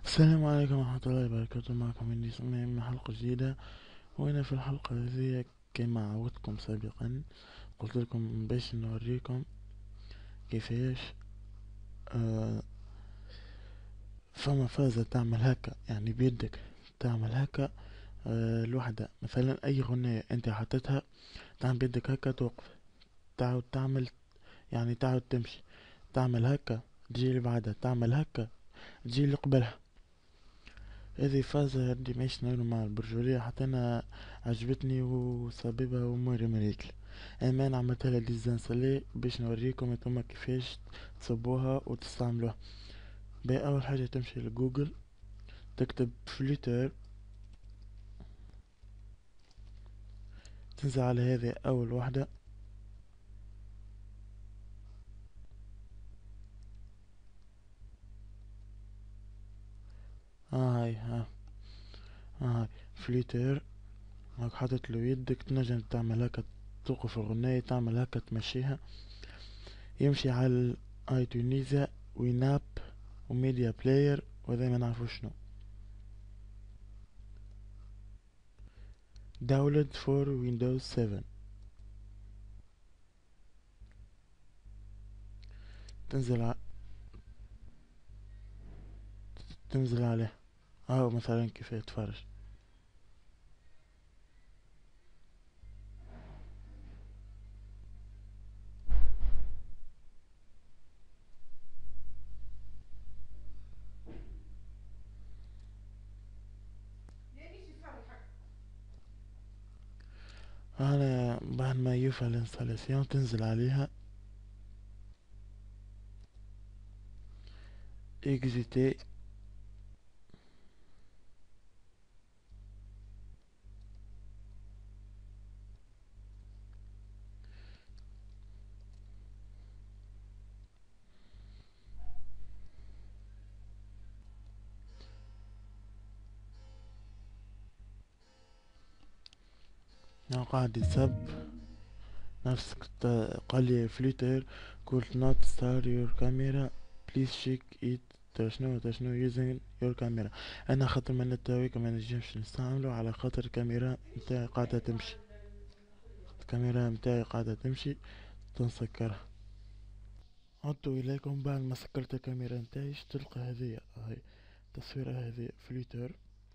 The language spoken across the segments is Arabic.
السلام عليكم ورحمة الله وبركاته. معكم إني سمي من حلقة جديدة. وهنا في الحلقة هذه كما عودتكم سابقا قلت لكم باش نوريكم كيفاش آه فما فازة تعمل هكا، يعني بيدك تعمل هكا. الوحدة مثلا أي غنية أنت حطيتها تعمل بيدك هكا توقف، تعود تعمل، يعني تعود تمشي، تعمل هكا تجي اللي بعدها، تعمل هكا تجي اللي قبلها. هذه فازة ديميشنال مع البرجولية، حتى أنا عجبتني وسببها أموري مريكل. أمان عملتها لها ديزانسالي باش نوريكم انتوما كيفاش تصبوها وتستعملوها. باهي، أول حاجة تمشي لجوجل، تكتب فليتر، تنزل على هذه أول واحدة. هاي هاي فليتر. هاك حاطط له يدك، تنجم تعمل هكا، توقف الغناية تعمل هكا تمشيها، يمشي على اي تونيزيا ويناب وميديا بلاير وذي ما نعرفو شنو. داونلود فور ويندوز 7، تنزل تنزل عليه. أو مثلا كيف يتفرج. أنا بعد ما يفعل الانستالاسيون تنزل عليها اكزيتي. قاعد يسب نفسك. قال لي فليتر could not start your camera, please check it. تا شنو using your camera. انا خاطر من التويك ما نجمش نستعمله على خاطر الكاميرا متاعي قاعدة تمشي. الكاميرا متاعي قاعدة تمشي، تنسكرها. عدت اليكم بعد ما سكرت الكاميرا متاعي تلقى هذه هاي التصويرة، هذه فليتر.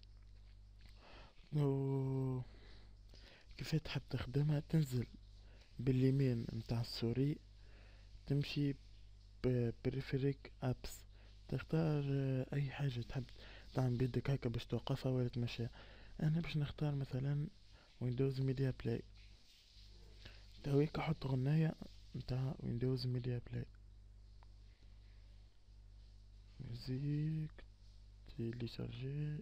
و كيف تحب تخدمها، تنزل باليمين متاع السوري، تمشي بريفيريك ابس، تختار اي حاجة تحب تعمل بيدك هكا باش توقفها ولا تمشيها. انا باش نختار مثلا ويندوز ميديا بلاي، تويك احط غناية متاع ويندوز ميديا بلاي. ميوزيك تيليشارجي،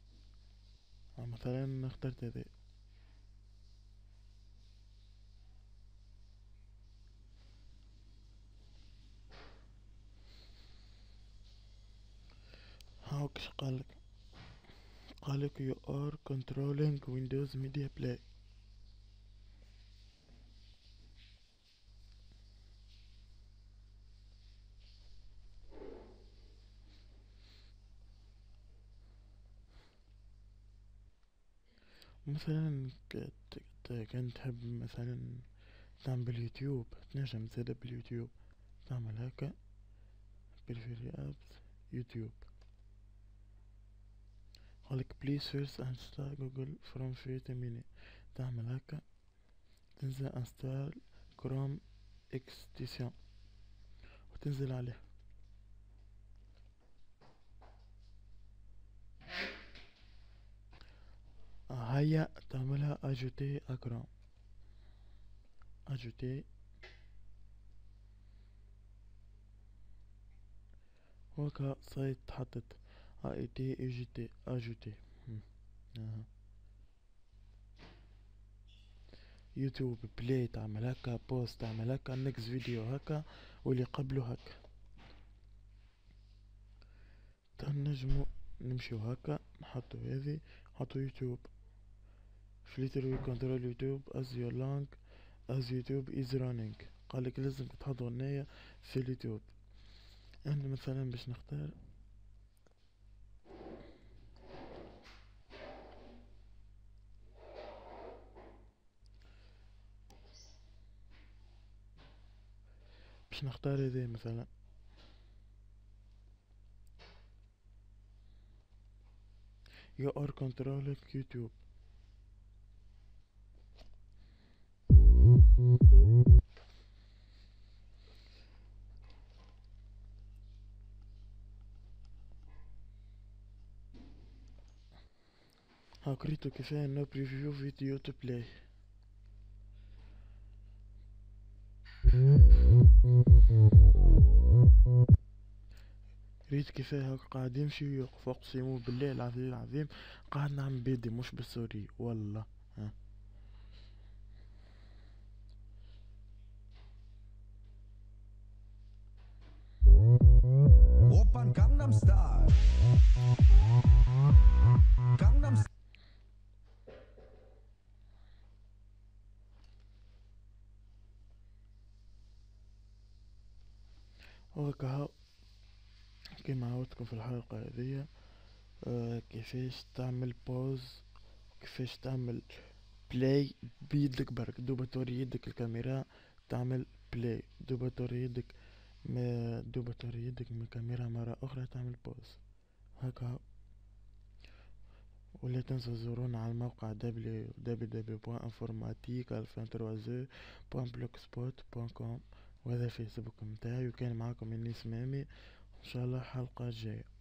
مثلا اخترت هذا. هاوكش قالك you are controlling Windows Media Player. مثلا كان تحب مثلا تعمل باليوتيوب، تنجم زادا باليوتيوب تعمل هكا بالفيري ابس يوتيوب. قالك بليز فيرست انستال جوجل فروم فري ميني، تعمل هكا، تنزل انستال كروم اكستيشن وتنزل عليه. هيا تعملها اجوتي اكرام، اجوتي. وكا سايت تحطت اي تي اجوتي اجوتي. يوتيوب بلاي تعمل هكا، بوست تعمل هكا، نكس فيديو هكا، واللي قبله هكا. تنجمو نمشيو هكا نحطو هذي، نحطو يوتيوب فليتر وي كنترول يوتيوب as your long as يوتيوب is running. قالك لازم تحط غنية في اليوتيوب. انا مثلا باش نختار باش نختار هذي مثلا. you are controlling YouTube. ها قريتو كفاية no preview video to play. ريت كفاية هاك قاعد يمشي ويوقف، اقسم بالله العلي العظيم قاعد نعمل بيدي مش بالسوري والله. ها Opern Gangnam Style. Gangnam Style. هاك هاو كيما عودتكم في الحلقة هذيا. كيفاش تعمل بوز، كيفاش تعمل بلاي بيدك برك، دوبا توري يدك الكاميرا تعمل بلاي، دوبا توري يدك ما دوبا توري يدك من الكاميرا مرة أخرى تعمل بوز. هكا. ولا تنسى تزورونا على الموقع www.informatique2023.blogspot.com، وهذا فيسبوك متاعي، وكان معاكم انيس مامي. ان شاء الله حلقة جاية.